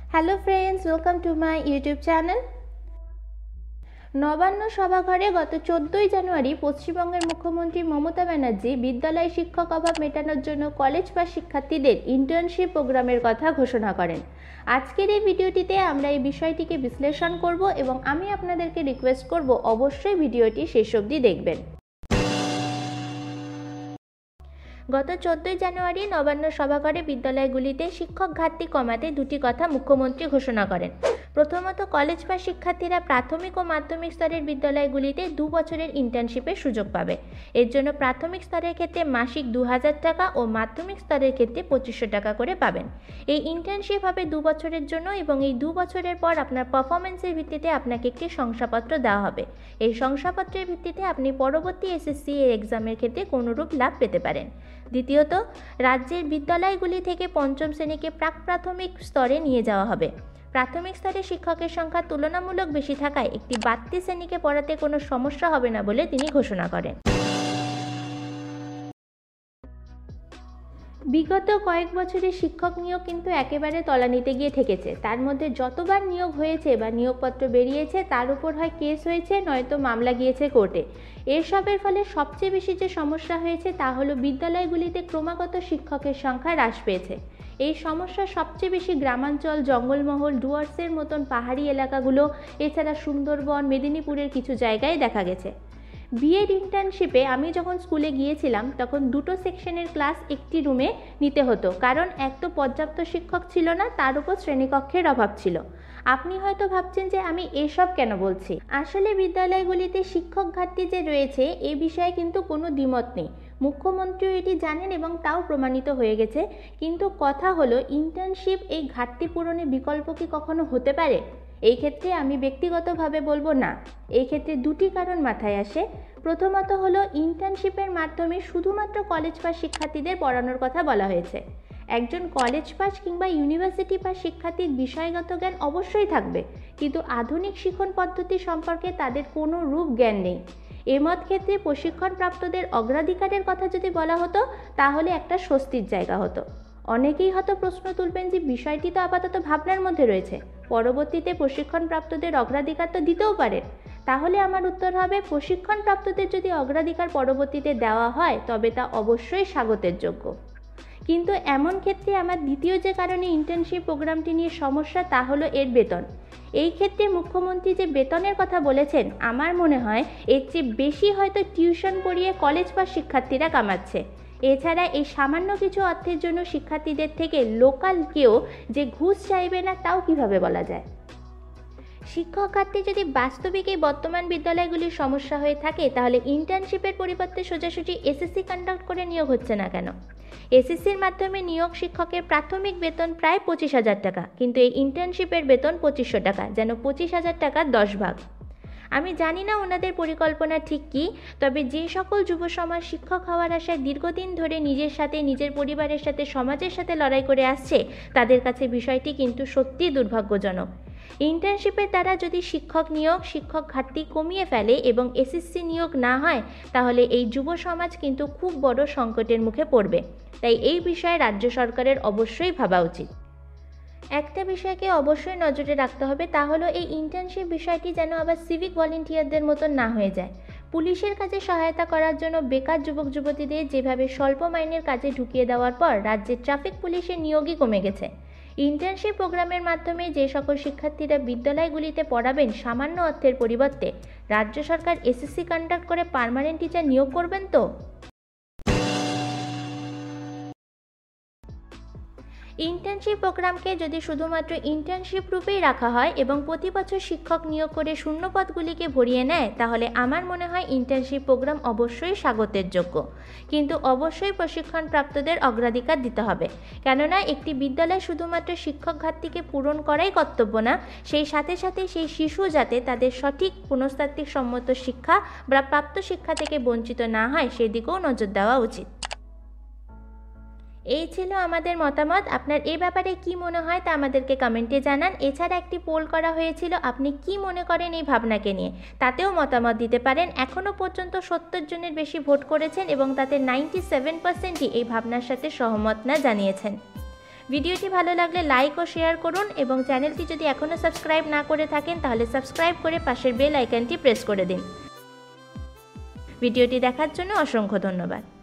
Hello friends, welcome to my YouTube channel. Nabanna সভাঘরে গত 14ই জানুয়ারি পশ্চিমবঙ্গের মুখ্যমন্ত্রী মমতা ব্যানার্জি বিদ্যালয় শিক্ষক অভাব মেটানোর জন্য কলেজ পাস শিক্ষার্থীদের ইন্টার্নশিপ প্রোগ্রামের কথা ঘোষণা করেন। আজকের এই ভিডিওটিতে আমরা এই বিষয়টিকে বিশ্লেষণ করব এবং আমি আপনাদেরকে রিকোয়েস্ট করব অবশ্যই ভিডিওটি শেষ অবধি দেখবেন। গত 14ই জানুয়ারি নবান্ন সভাঘরে বিদ্যালয়গুলিতে শিক্ষক ঘাটতি কমাতে দুটি কথা মুখ্যমন্ত্রী ঘোষণা করেন। প্রথমত, কলেজ পাস শিক্ষার্থীরা প্রাথমিক ও মাধ্যমিক স্তরের বিদ্যালয়গুলিতে 2 বছরের ইন্টার্নশিপের সুযোগ পাবে। এর জন্য প্রাথমিক স্তরের ক্ষেত্রে মাসিক 2000 টাকা ও মাধ্যমিক স্তরের ক্ষেত্রে 2500 টাকা করে পাবেন। এই ইন্টার্নশিপ হবে 2 বছরের জন্য এবং এই 2 বছরের পর আপনার পারফরমেন্সের ভিত্তিতে আপনাকে একটি শংসাপত্র দেওয়া হবে। এই শংসাপত্রের ভিত্তিতে আপনি পরবর্তী এসএসসি এর এক্সামের ক্ষেত্রে কোনোরূপ লাভ পেতে পারেন। দ্বিতীয়ত, রাজ্যের বিদ্যালয়গুলি থেকে পঞ্চম শ্রেণীকে প্রাক প্রাথমিক স্তরে নিয়ে যাওয়া হবে। প্রাথমিক স্তরে শিক্ষকের সংখ্যা তুলনামূলক বেশি থাকায় একটি বাড়তি শ্রেণীকে পড়াতে কোনো সমস্যা হবে না বলে তিনি ঘোষণা করেন। বিগত কয়েক বছরে শিক্ষক নিয়োগ কিন্তু একেবারে তলানিতে গিয়ে ঠেকেছে। তার মধ্যে যতবার নিয়োগ হয়েছে বা নিয়োগপত্র বেরিয়েছে তার উপর হয় কেস হয়েছে, নয়তো মামলা গিয়েছে কোর্টে। এসবের ফলে সবচেয়ে বেশি যে সমস্যা হয়েছে তা হলো বিদ্যালয়গুলিতে ক্রমাগত শিক্ষকের সংখ্যা হ্রাস পেয়েছে। এই সমস্যা সবচেয়ে বেশি গ্রামাঞ্চল, জঙ্গলমহল, ডুয়ার্সের মতন পাহাড়ি এলাকাগুলো, এছাড়া সুন্দরবন, মেদিনীপুরের কিছু জায়গায় দেখা গেছে। বিএড ইন্টার্নশিপে আমি যখন স্কুলে গিয়েছিলাম তখন 2টো সেকশনের ক্লাস একটি রুমে নিতে হতো, কারণ এক তো পর্যাপ্ত শিক্ষক ছিল না, তার উপর শ্রেণীকক্ষের অভাব ছিল। আপনি হয়তো ভাবছেন যে আমি এসব কেন বলছি। আসলে বিদ্যালয়গুলিতে শিক্ষক ঘাটতি যে রয়েছে এ বিষয়ে কিন্তু কোনো দ্বিমত নেই। মুখ্যমন্ত্রীও এটি জানেন এবং তাও প্রমাণিত হয়ে গেছে। কিন্তু কথা হলো, ইন্টার্নশিপ এই ঘাটতি পূরণের বিকল্প কি কখনো হতে পারে? এই ক্ষেত্রে আমি ব্যক্তিগতভাবে বলবো না। এই ক্ষেত্রে দুটি কারণ মাথায় আসে। প্রথমত হলো, ইন্টার্নশিপের মাধ্যমে শুধুমাত্র কলেজ পাস শিক্ষার্থীদের পড়ানোর কথা বলা হয়েছে। একজন কলেজ পাস কিংবা ইউনিভার্সিটি পাস শিক্ষার্থীর বিষয়গত জ্ঞান অবশ্যই থাকবে, কিন্তু আধুনিক শিক্ষণ পদ্ধতি সম্পর্কে তাদের কোনো রূপ জ্ঞান নেই। এমত ক্ষেত্রে প্রশিক্ষণপ্রাপ্তদের অগ্রাধিকারের কথা যদি বলা হতো তাহলে একটা স্বস্তির জায়গা হতো। অনেকেই হয়তো প্রশ্ন তুলবেন যে বিষয়টি তো আপাতত ভাবনার মধ্যে রয়েছে, পরবর্তীতে প্রশিক্ষণপ্রাপ্তদের অগ্রাধিকার তো দিতেও পারে। তাহলে আমার উত্তর হবে, প্রশিক্ষণপ্রাপ্তদের যদি অগ্রাধিকার পরবর্তীতে দেওয়া হয় তবে তা অবশ্যই স্বাগতের যোগ্য। কিন্তু এমন ক্ষেত্রে আমার দ্বিতীয় যে কারণে ইন্টার্নশিপ প্রোগ্রামটি নিয়ে সমস্যা তা হলো এর বেতন। এই ক্ষেত্রে মুখ্যমন্ত্রী যে বেতনের কথা বলেছেন আমার মনে হয় এর চেয়ে বেশি হয়তো টিউশন পড়িয়ে কলেজ পাস শিক্ষার্থীরা কামাচ্ছে। এছাড়া এই সামান্য কিছু অর্থের জন্য শিক্ষার্থীদের থেকে লোকাল কেউ যে ঘুষ চাইবে না তাও কিভাবে বলা যায়? শিক্ষক ঘাটতি যদি বাস্তবিক এই বর্তমান বিদ্যালয়গুলির সমস্যা হয়ে থাকে তাহলে ইন্টার্নশিপের পরিবর্তে সোজাসুজি এসএসসি কন্ডাক্ট করে নিয়োগ হচ্ছে না কেন? এসএসসির মাধ্যমে নিয়োগ শিক্ষকের প্রাথমিক বেতন প্রায় 25,000 টাকা, কিন্তু এই ইন্টার্নশিপের বেতন 2500 টাকা, যেন 25,000 টাকার 10 ভাগ। আমি জানি না ওনাদের পরিকল্পনা ঠিক কী, তবে যে সকল যুব সমাজ শিক্ষক হওয়ার আশায় দীর্ঘদিন ধরে নিজের সাথে, নিজের পরিবারের সাথে, সমাজের সাথে লড়াই করে আসছে তাদের কাছে বিষয়টি কিন্তু সত্যিই দুর্ভাগ্যজনক। ইন্টার্নশিপের দ্বারা যদি শিক্ষক নিয়োগ শিক্ষক ঘাটতি কমিয়ে ফেলে এবং এসএসসি নিয়োগ না হয় তাহলে এই যুব সমাজ কিন্তু খুব বড় সংকটের মুখে পড়বে। তাই এই বিষয়ে রাজ্য সরকারের অবশ্যই ভাবা উচিত। একটা বিষয়কে অবশ্যই নজরে রাখতে হবে, তা হলো এই ইন্টার্নশিপ বিষয়টি যেন আবার সিভিক ভলেন্টিয়ারদের মতন না হয়ে যায়। পুলিশের কাজে সহায়তা করার জন্য বেকার যুবক যুবতীদের যেভাবে স্বল্প মাইনের কাজে ঢুকিয়ে দেওয়ার পর রাজ্যের ট্রাফিক পুলিশের নিয়োগই কমে গেছে। ইন্টার্নশিপ প্রোগ্রামের মাধ্যমে যে সকল শিক্ষার্থীরা বিদ্যালয়গুলিতে পড়াবেন সামান্য অর্থের পরিবর্তে, রাজ্য সরকার এসএসসি কন্ডাক্ট করে পার্মানেন্ট টিচার নিয়োগ করবেন তো? ইন্টার্নশিপ প্রোগ্রামকে যদি শুধুমাত্র ইন্টার্নশিপ রূপেই রাখা হয় এবং প্রতি বছর শিক্ষক নিয়োগ করে শূন্যপদগুলিকে ভরিয়ে নেয় তাহলে আমার মনে হয় ইন্টার্নশিপ প্রোগ্রাম অবশ্যই স্বাগতের যোগ্য, কিন্তু অবশ্যই প্রশিক্ষণপ্রাপ্তদের অগ্রাধিকার দিতে হবে। কেননা একটি বিদ্যালয় শুধুমাত্র শিক্ষক ঘাটতিকে পূরণ করাই কর্তব্য না, সেই সাথে সাথে সেই শিশু যাতে তাদের সঠিক পুনঃস্তাত্ত্বিক সম্মত শিক্ষা বা প্রাপ্ত শিক্ষা থেকে বঞ্চিত না হয় সেদিকেও নজর দেওয়া উচিত। এই ছিল আমাদের মতামত। আপনার এ ব্যাপারে কি মনে হয় তা আমাদেরকে কমেন্টে জানান। এছাড়া একটি পোল করা হয়েছিল আপনি কি মনে করেন এই ভাবনাকে নিয়ে, তাতেও মতামত দিতে পারেন। এখনও পর্যন্ত 70 জনের বেশি ভোট করেছেন এবং তাতে 97%ই এই ভাবনার সাথে সহমত না জানিয়েছেন। ভিডিওটি ভালো লাগলে লাইক ও শেয়ার করুন এবং চ্যানেলটি যদি এখনও সাবস্ক্রাইব না করে থাকেন তাহলে সাবস্ক্রাইব করে পাশের বেল আইকনটি প্রেস করে দিন। ভিডিওটি দেখার জন্য অসংখ্য ধন্যবাদ।